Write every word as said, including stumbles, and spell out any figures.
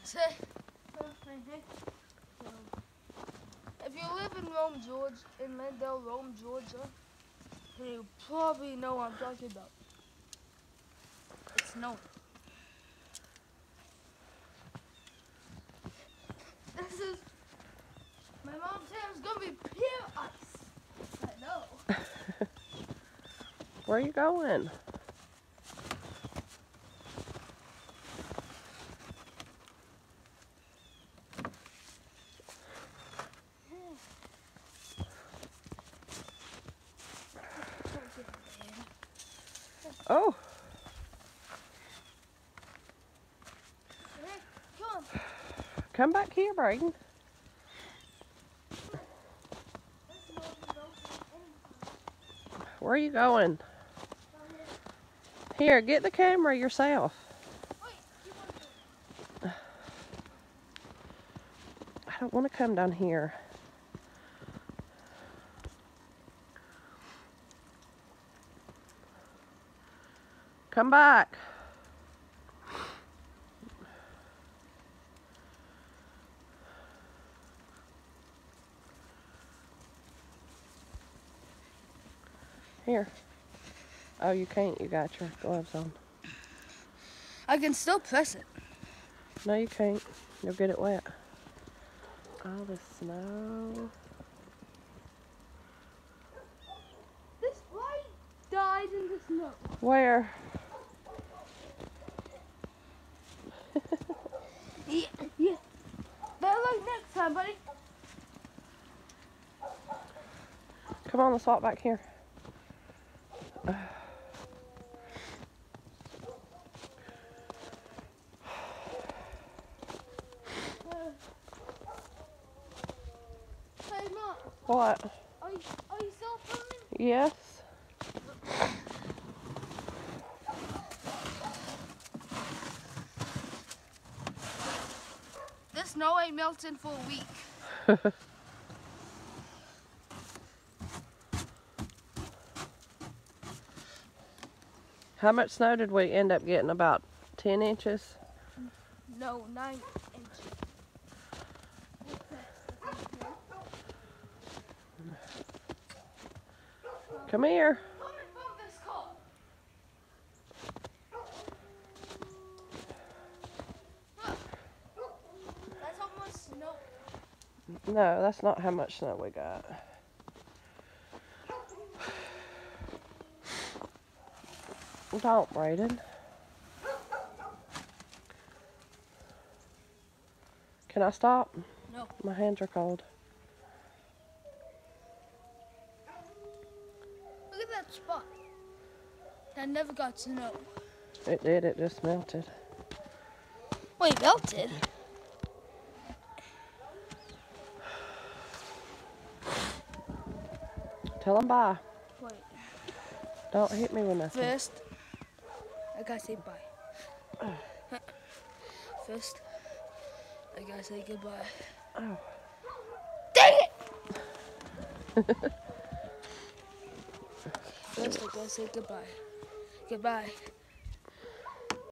Say, if you live in Rome, Georgia, in Mendel, Rome, Georgia, then you probably know what I'm talking about. It's snowing. This is, my mom said it was gonna be pure ice. I know. Where are you going? Oh. Hey, come on. Come back here, Braden. Where are you going? Here, get the camera yourself. I don't want to come down here. Come back. Here. Oh, you can't. You got your gloves on. I can still press it. No, you can't. You'll get it wet. All the snow. This light died in the snow. Where? Yeah, yeah. Better luck next time, buddy. Come on, let's walk back here. Uh. Hey, Mom. What? Are you, are you still filming? Yes. This snow ain't melting for a week. How much snow did we end up getting? About ten inches? No, nine inches. Come here. Come and film this car. Look. That's how much snow. No, that's not how much snow we got. Don't, Braden. Can I stop? No. My hands are cold. Look at that spot. That never got snow. It did, it just melted. Wait, melted? Tell them bye. Wait. Don't hit me with nothing. First, I gotta say bye. First, I gotta say goodbye. Oh. Dang it! First, I gotta say goodbye. Goodbye.